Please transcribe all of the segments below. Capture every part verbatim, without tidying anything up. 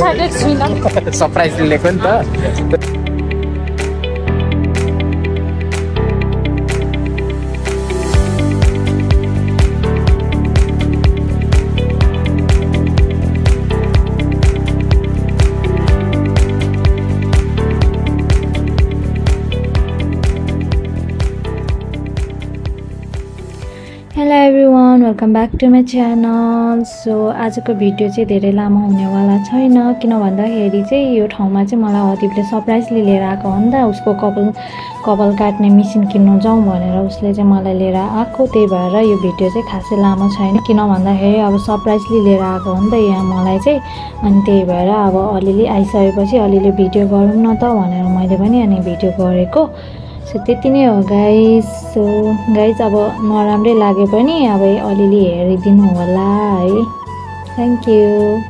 Excited छुइनँ surprise लिएको नि त hello everyone welcome back to my channel. So आजको भिडियो चाहिँ धेरै लामो हुनेवाला छैन, किन भन्दाखेरि चाहिँ यो ठाउँमा चाहिँ मलाई अदिपले सरप्राइजली लिएर आएको हो नि त। उसको कपाल कपाल काट्ने मेसिन किन्नु जाउँ भनेर उसले चाहिँ मलाई लिएर आएको, त्यही भएर यो भिडियो चाहिँ खासै लामो छैन। किन भन्दाखेरि अब सरप्राइजली लिएर आएको हो नि त यहाँ मलाई चाहिँ, अनि त्यही भएर अब अलिअलि आइसकेपछि अलिअलि भिडियो गरौँ न त भनेर मैले पनि अनि भिडियो गरेको। सो त्यति नै हो गाइस। सो गाइस अब नराम्रै लागे पनि अब अलिअलि हेरिदिनु होला है। Thank you.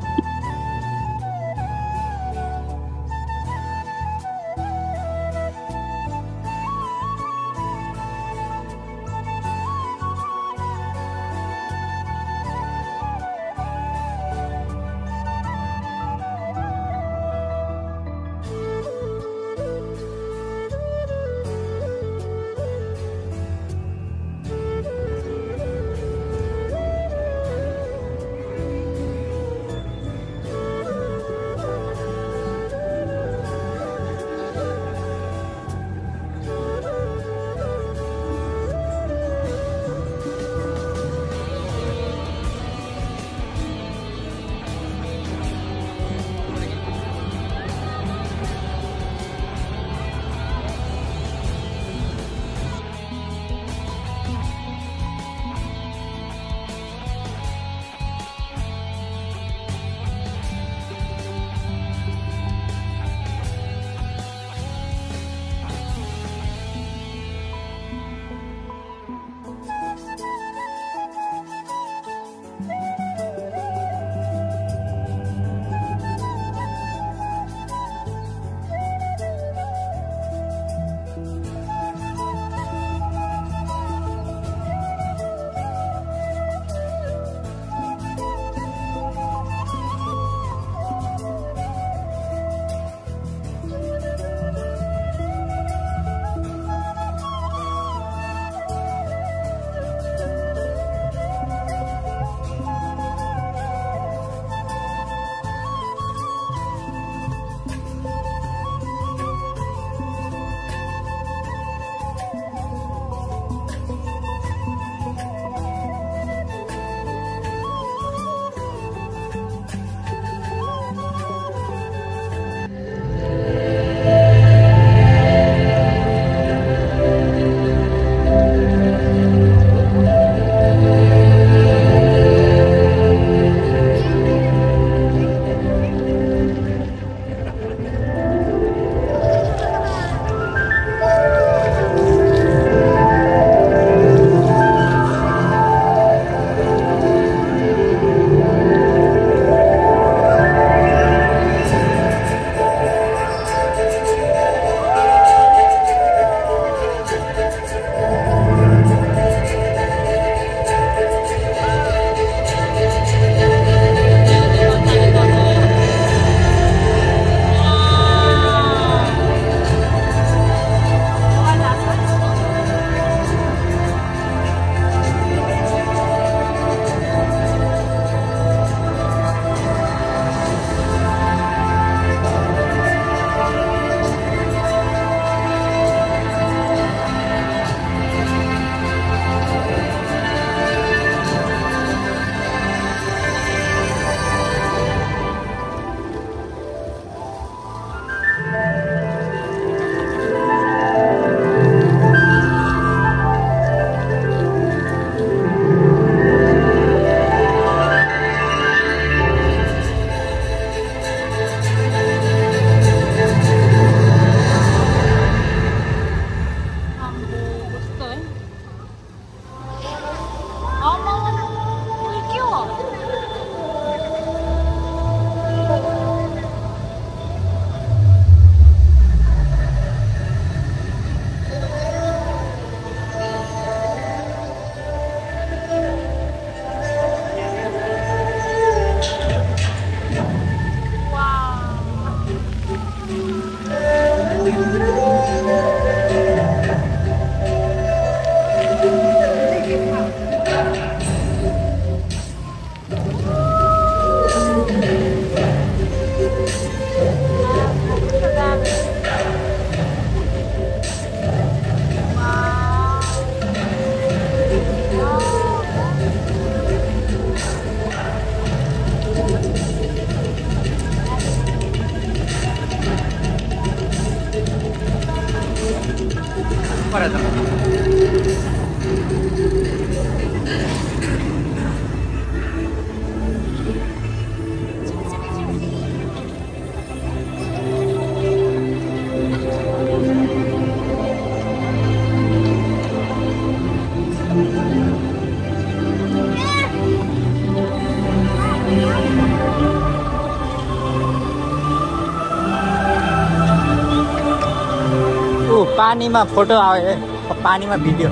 पानीमा फोटो आयो पानीमा भिडियो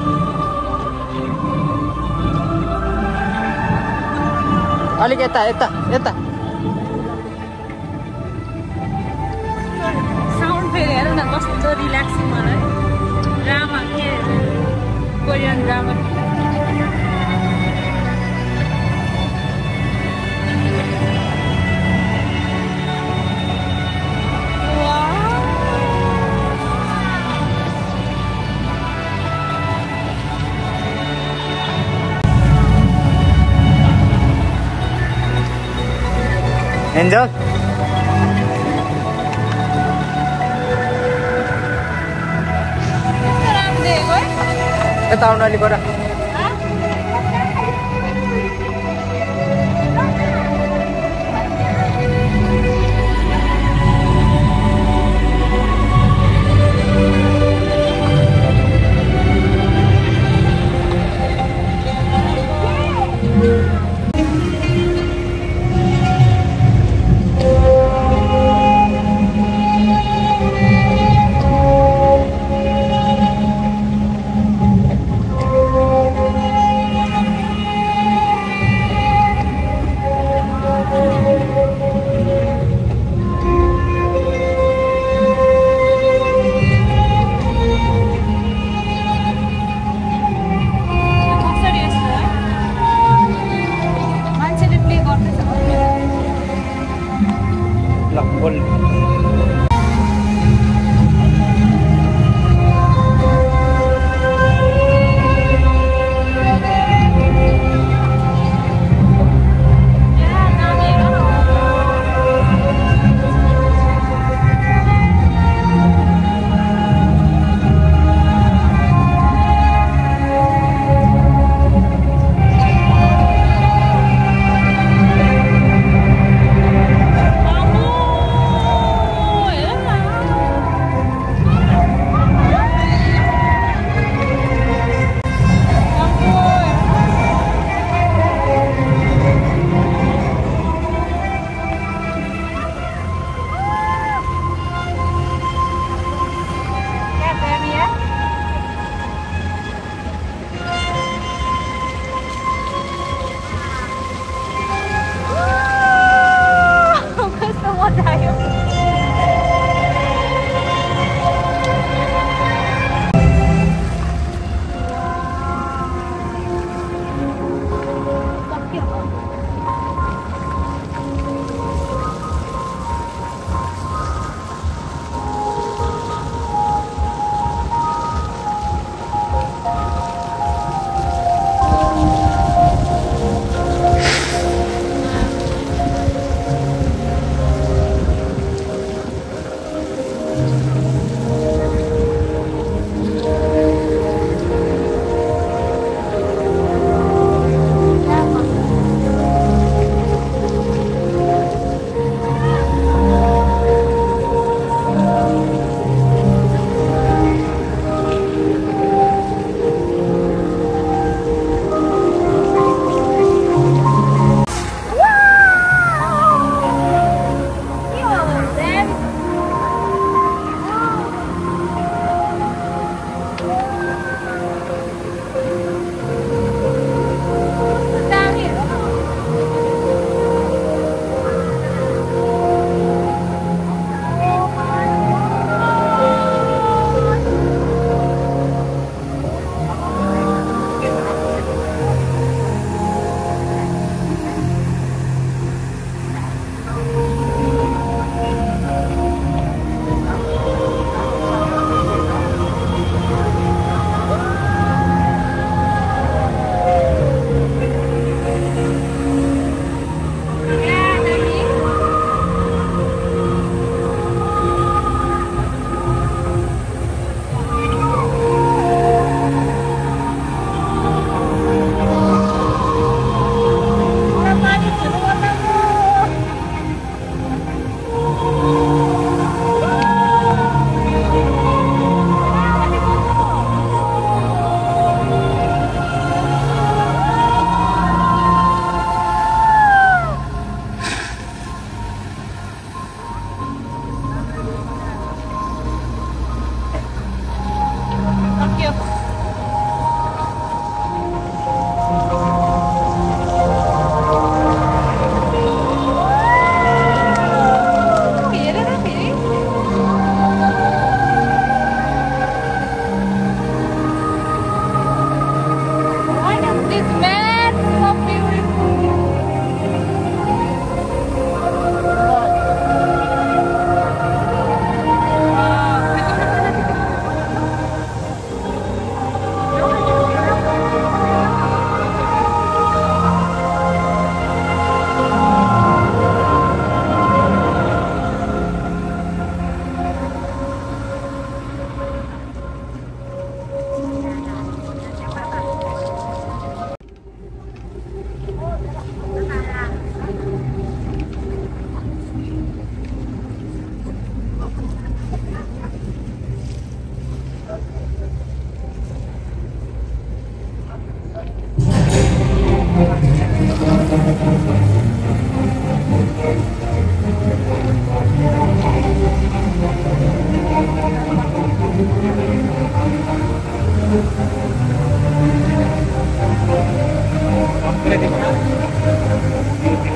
अलिक यता यता यता साउन्ड फेरि हेर न कस्तो रिल्याक्सिङ मलाई ड्रामा के कोरियन ड्रामा एन्जल यता आउनु अलिक गर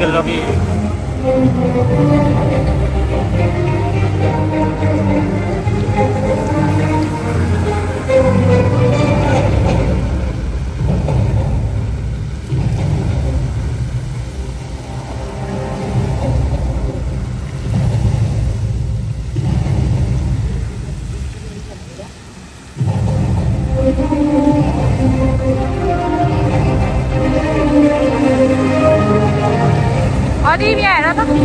के लगी अभी भी आएर त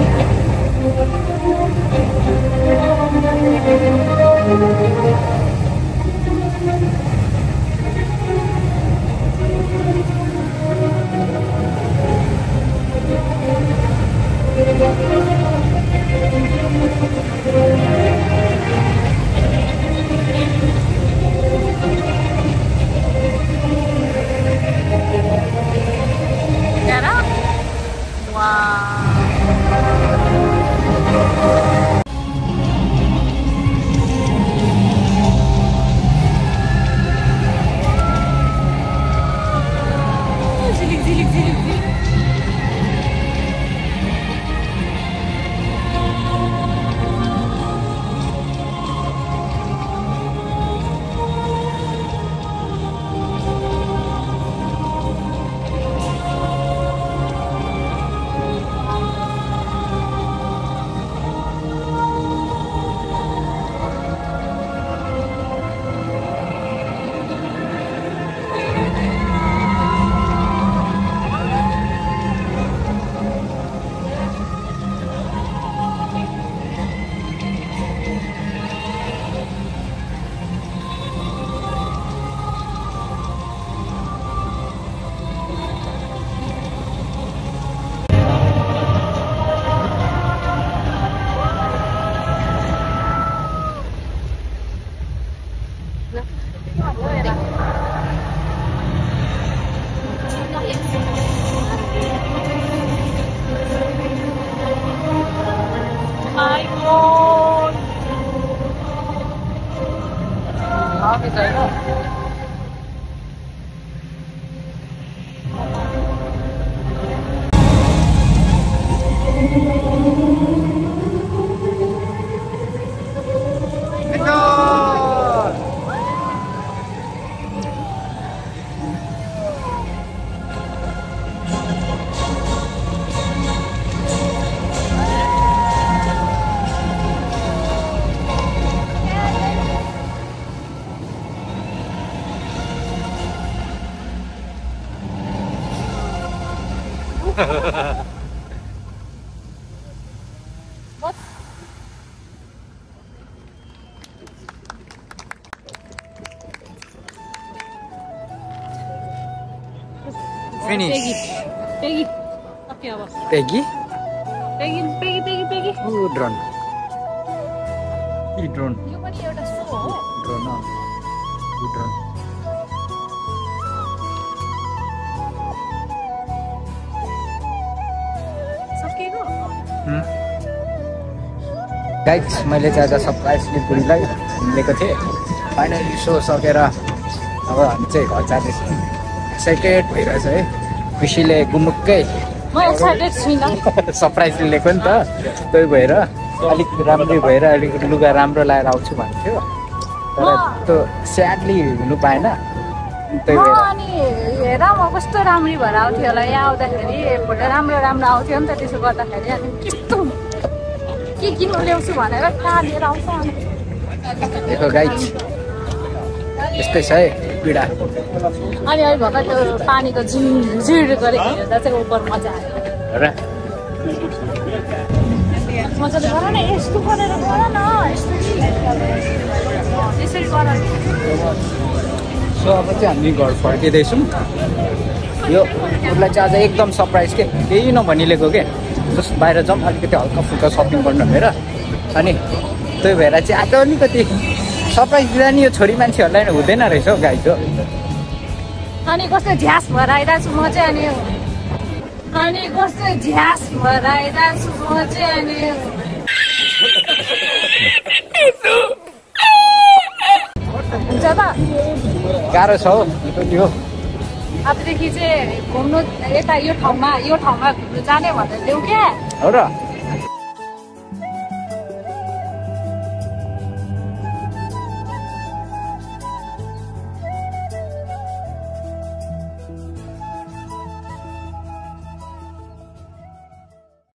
Finish. Peggy. Okay, अब. Peggy? Peggy, Peggy, Peggy, Peggy. Oh, drone. E drone. यो पनि एउटा सो हो. Drone. No. Good drone. सकेको? Hmm. Guys, मैले चाहिँ आज सरप्राइजली बुढीलाई लिएको थिएँ फाइनली सो सकेर अब हामी चाहिँ घर जाँदैछौँ एक्साइटेड भइरहेछ है खुसीले गुमुक्कै म एक्साइटेड छुइनँ सरप्राइजले लिएको नि त त्यही भएर अलिक राम्रै भएर अलिक लुगा राम्रो लगाएर आउँछु भन्थ्यो तर त्यो स्याडली हुनु पाएन त्यही भएर अनि हेर म कस्तो राम्री भएर आउँथ्यो होला यहाँ आउँदाखेरि फोटो राम्रो राम्रो आउँथ्यो नि त त्यसो गर्दाखेरि अनि कस्तो के किन्नु ल्याउँछु भनेर कहाँ लिएर आउँछ अनि देखो गाइज यस्तै छ है पीडा अनि अहिले भर्खर त्यो पानीको झिर गरेको हेर्दा चाहिँ उपर मजा आयो र मजाले गर न यस्तो गरेर गर न यसरी गर सो अब चाहिँ हामी घर फर्किँदैछौँ यो उसलाई चाहिँ आज एकदम सरप्राइज के केही नभनी लिएको के जस्ट बाहिर जाउँ अलिकति हल्का फुल्का सपिङ गर्नु भनेर अनि त्यही भएर चाहिँ आज अलिकति सरप्राइज दिँदा नि यो छोरी मान्छेहरूलाई हुँदैन रहेछ हौ गाई हो अनि कस्तो झ्यास भएर आइरहेको छु म चाहिँ अनि अनि कस्तो झ्यास भएर आइरहेको छु म चाहिँ अनि हुन्छ त गाह्रो छ हौ यो अबदेखि चाहिँ घुम्नु यता यो ठाउँमा यो ठाउँमा घुम्नु जाने भनेर ल्याउ क्या हो र